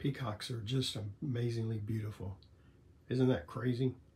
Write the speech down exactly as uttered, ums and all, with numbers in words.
Peacocks are just amazingly beautiful. Isn't that crazy?